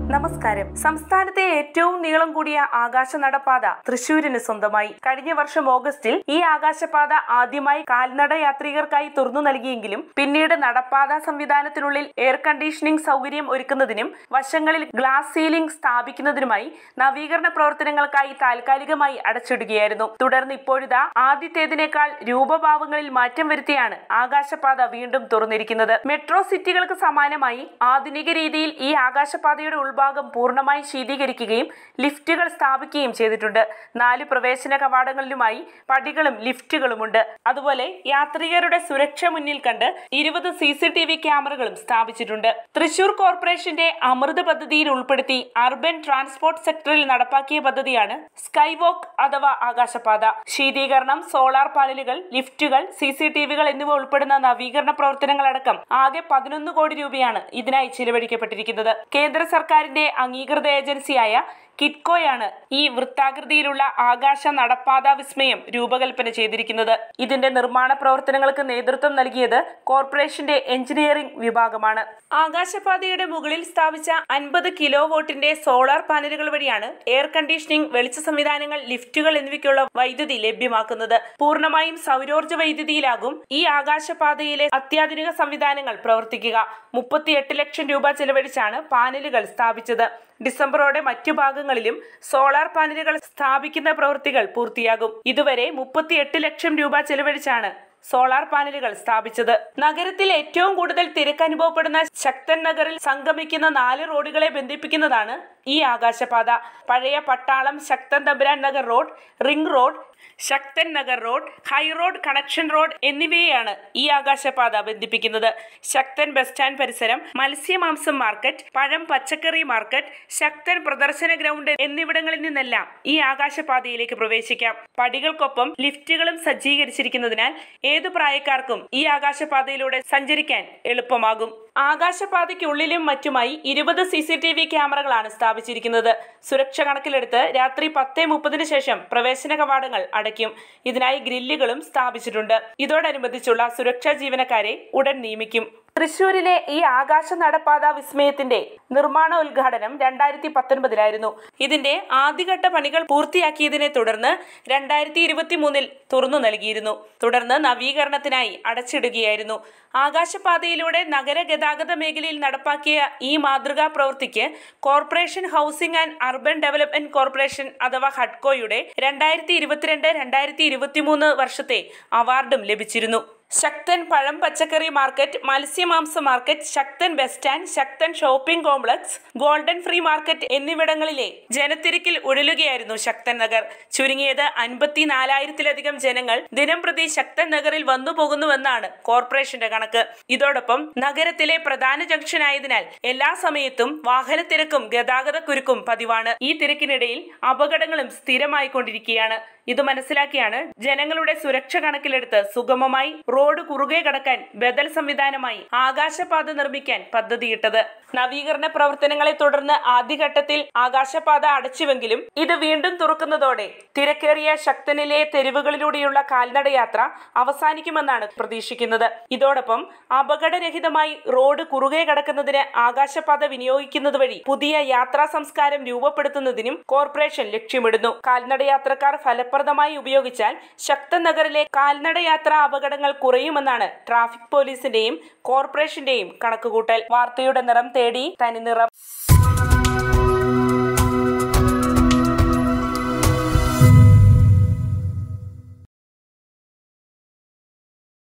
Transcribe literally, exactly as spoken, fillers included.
നമസ്കാരം. സംസ്ഥാനത്തെ ഏറ്റവും നീളം കൂടിയ ആകാശ നടപ്പാത തൃശൂരിന് സ്വന്തമായി. കഴിഞ്ഞ വർഷം ഓഗസ്റ്റിൽ ഈ ആകാശപാത ആദ്യമായി കാൽനട യാത്രികർക്കായി തുറന്നു നൽകിയെങ്കിലും പിന്നീട് നടപ്പാത സംവിധാനത്തിനുള്ളിൽ എയർ കണ്ടീഷനിംഗ് സൗകര്യം ഒരുക്കുന്നതിനും വശങ്ങളിൽ ഗ്ലാസ് സീലിംഗ് സ്ഥാപിക്കുന്നതിനുമായി നവീകരണ പ്രവർത്തനങ്ങൾക്കായി താൽക്കാലികമായി അടച്ചിടുകയായിരുന്നു. തുടർന്ന് ഇപ്പോഴിതാ ആദ്യത്തേതിനേക്കാൾ രൂപഭാവങ്ങളിൽ മാറ്റം വരുത്തിയാണ് ആകാശപാത വീണ്ടും തുറന്നിരിക്കുന്നത്. മെട്രോ സിറ്റികൾക്ക് സമാനമായി ആധുനിക രീതിയിൽ ഈ ആകാശപാതയുടെ ഉൾഭാഗം പൂർണ്ണമായി ശീതീകരിക്കുകയും ലിഫ്റ്റുകൾ സ്ഥാപിക്കുകയും ചെയ്തിട്ടുണ്ട്. നാല് പ്രവേശന കവാടങ്ങളിലുമായി പടികളും ലിഫ്റ്റുകളുമുണ്ട്. അതുപോലെ യാത്രികരുടെ സുരക്ഷ മുന്നിൽ കണ്ട് ഇരുപത് സി സി ടി വി ക്യാമറകളും സ്ഥാപിച്ചിട്ടുണ്ട്. തൃശൂർ കോർപ്പറേഷന്റെ അമൃത് പദ്ധതിയിൽ ഉൾപ്പെടുത്തി അർബൻ ട്രാൻസ്പോർട്ട് സെക്ടറിൽ നടപ്പാക്കിയ പദ്ധതിയാണ് സ്കൈ വോക്ക് അഥവാ ആകാശപാത. ശീതീകരണം, സോളാർ പാനലുകൾ, ലിഫ്റ്റുകൾ, സി സി ടി വികൾ എന്നിവ ഉൾപ്പെടുന്ന നവീകരണ പ്രവർത്തനങ്ങളടക്കം ആകെ പതിനൊന്ന് കോടി രൂപയാണ് ഇതിനായി ചിലവഴിക്കപ്പെട്ടിരിക്കുന്നത്. കേന്ദ്ര സർക്കാരിന്റെ അംഗീകൃത ഏജൻസിയായ കിറ്റ്കോയാണ് ഈ വൃത്താകൃതിയിലുള്ള ആകാശ നടപ്പാത വിസ്മയം രൂപകൽപ്പന ചെയ്തിരിക്കുന്നത്. ഇതിന്റെ നിർമ്മാണ പ്രവർത്തനങ്ങൾക്ക് നേതൃത്വം നൽകിയത് കോർപ്പറേഷന്റെ എഞ്ചിനീയറിംഗ് വിഭാഗമാണ്. ആകാശപാതയുടെ മുകളിൽ സ്ഥാപിച്ച അൻപത് കിലോ വോട്ടിന്റെ സോളാർ പാനലുകൾ വഴിയാണ് എയർ കണ്ടീഷനിംഗ്, വെളിച്ച സംവിധാനങ്ങൾ, ലിഫ്റ്റുകൾ എന്നിവയ്ക്കുള്ള വൈദ്യുതി ലഭ്യമാക്കുന്നത്. പൂർണ്ണമായും സൗരോർജ്ജ വൈദ്യുതിയിലാകും ഈ ആകാശപാതയിലെ അത്യാധുനിക സംവിധാനങ്ങൾ പ്രവർത്തിക്കുക. മുപ്പത്തിയെട്ട് ലക്ഷം രൂപ ചെലവഴിച്ചാണ് പാനലുകൾ സ്ഥാപിച്ചത്. ഡിസംബറോടെ മറ്റു ഭാഗങ്ങളിലും സോളാർ പാനലുകൾ സ്ഥാപിക്കുന്ന പ്രവൃത്തികൾ പൂർത്തിയാകും. ഇതുവരെ മുപ്പത്തിയെട്ട് ലക്ഷം രൂപ ചെലവഴിച്ചാണ് സോളാർ പാനലുകൾ സ്ഥാപിച്ചത്. നഗരത്തിൽ ഏറ്റവും കൂടുതൽ തിരക്ക് അനുഭവപ്പെടുന്ന ശക്തൻ നഗറിൽ സംഗമിക്കുന്ന നാല് റോഡുകളെ ബന്ധിപ്പിക്കുന്നതാണ് ഈ ആകാശപാത. പഴയ പട്ടാളം, Sakthan Thampuran Nagar road, ring road, Sakthan Nagar road, high road, connection road എന്നിവയെയാണ് ഈ ആകാശപാത ബന്ധിപ്പിക്കുന്നത്. ശക്തൻ ബസ് സ്റ്റാൻഡ് പരിസരം, മത്സ്യമാംസം മാർക്കറ്റ്, പഴം പച്ചക്കറി മാർക്കറ്റ്, ശക്തൻ പ്രദർശന ഗ്രൗണ്ട് എന്നിവിടങ്ങളിൽ നിന്നെല്ലാം ഈ ആകാശപാതയിലേക്ക് പ്രവേശിക്കാം. പടികൾക്കൊപ്പം ലിഫ്റ്റുകളും സജ്ജീകരിച്ചിരിക്കുന്നതിനാൽ ഏതു പ്രായക്കാർക്കും ഈ ആകാശപാതയിലൂടെ സഞ്ചരിക്കാൻ എളുപ്പമാകും. ആകാശപാതയ്ക്കുള്ളിലും മറ്റുമായി ഇരുപത് സി സി ടി വി ക്യാമറകളാണ് സ്ഥാപിച്ചിരിക്കുന്നത്. സുരക്ഷ കണക്കിലെടുത്ത് രാത്രി പത്ത് മുപ്പതിന് ശേഷം പ്രവേശന കവാടങ്ങൾ അടയ്ക്കും. ഇതിനായി ഗ്രില്ലുകളും സ്ഥാപിച്ചിട്ടുണ്ട്. ഇതോടനുബന്ധിച്ചുള്ള സുരക്ഷാ ജീവനക്കാരെ ഉടൻ നിയമിക്കും. തൃശൂരിലെ ഈ ആകാശ നടപ്പാത വിസ്മയത്തിന്റെ നിർമ്മാണ ഉദ്ഘാടനം രണ്ടായിരത്തി പത്തൊൻപതിലായിരുന്നു. ഇതിന്റെ ആദ്യഘട്ട പണികൾ പൂർത്തിയാക്കിയതിനെ തുടർന്ന് രണ്ടായിരത്തി ഇരുപത്തി മൂന്നിൽ തുറന്നു നൽകിയിരുന്നു. തുടർന്ന് നവീകരണത്തിനായി അടച്ചിടുകയായിരുന്നു. ആകാശപാതയിലൂടെ നഗര ഗതാഗത മേഖലയിൽ നടപ്പാക്കിയ ഈ മാതൃകാ പ്രവൃത്തിക്ക് corporation housing and urban development corporation അഥവാ ഹഡ്കോയുടെ രണ്ടായിരത്തി ഇരുപത്തിരണ്ട് രണ്ടായിരത്തി ഇരുപത്തി മൂന്ന് വർഷത്തെ അവാർഡും ലഭിച്ചിരുന്നു. ശക്തൻ പഴം പച്ചക്കറി മാർക്കറ്റ്, മത്സ്യമാംസ market, Sakthan bus stand, Sakthan shopping complex, golden free market എന്നിവിടങ്ങളിലെ ജനത്തിരക്കിൽ ഉഴലുകയായിരുന്നു ശക്തൻ നഗർ. ചുരുങ്ങിയത് അൻപത്തിനാലായിരത്തിലധികം ജനങ്ങൾ ദിനം പ്രതി ശക്തൻ നഗറിൽ വന്നു പോകുന്നുവെന്നാണ് കോർപ്പറേഷന്റെ കണക്ക്. ഇതോടൊപ്പം നഗരത്തിലെ പ്രധാന ജംഗ്ഷനായതിനാൽ എല്ലാ സമയത്തും വാഹനത്തിരക്കും ഗതാഗത കുരുക്കും പതിവാണ്. ഈ തിരക്കിനിടയിൽ അപകടങ്ങളും സ്ഥിരമായിക്കൊണ്ടിരിക്കുകയാണ്. ഇത് മനസ്സിലാക്കിയാണ് ജനങ്ങളുടെ സുരക്ഷ കണക്കിലെടുത്ത് സുഗമമായി റോഡ് കുറുകെ കടക്കാൻ ബദൽ സംവിധാനമായി ആകാശപാത നിർമ്മിക്കാൻ പദ്ധതിയിട്ടത്. നവീകരണ പ്രവർത്തനങ്ങളെ തുടർന്ന് ആദ്യഘട്ടത്തിൽ ആകാശപാത അടച്ചുവെങ്കിലും ഇത് വീണ്ടും തുറക്കുന്നതോടെ തിരക്കേറിയ ശക്തനിലെ തെരുവുകളിലൂടെയുള്ള കാൽനടയാത്ര അവസാനിക്കുമെന്നാണ് പ്രതീക്ഷിക്കുന്നത്. ഇതോടൊപ്പം അപകടരഹിതമായി റോഡ് കുറുകെ കടക്കുന്നതിന് ആകാശപാത വിനിയോഗിക്കുന്നത് വഴി പുതിയ യാത്രാ സംസ്കാരം രൂപപ്പെടുത്തുന്നതിനും കോർപ്പറേഷൻ ലക്ഷ്യമിടുന്നു. കാൽനടയാത്രക്കാർ ഫലപ്രദമായി ഉപയോഗിച്ചാൽ ശക്തൻ നഗറിലെ കാൽനടയാത്രാ അപകടങ്ങൾ കുറയുമെന്നാണ് ട്രാഫിക് പോലീസിന്റെയും കോർപ്പറേഷന്റെയും കണക്കുകൂട്ടൽ. വാർത്തയുടെ നിറം തേടി തനിനിറം.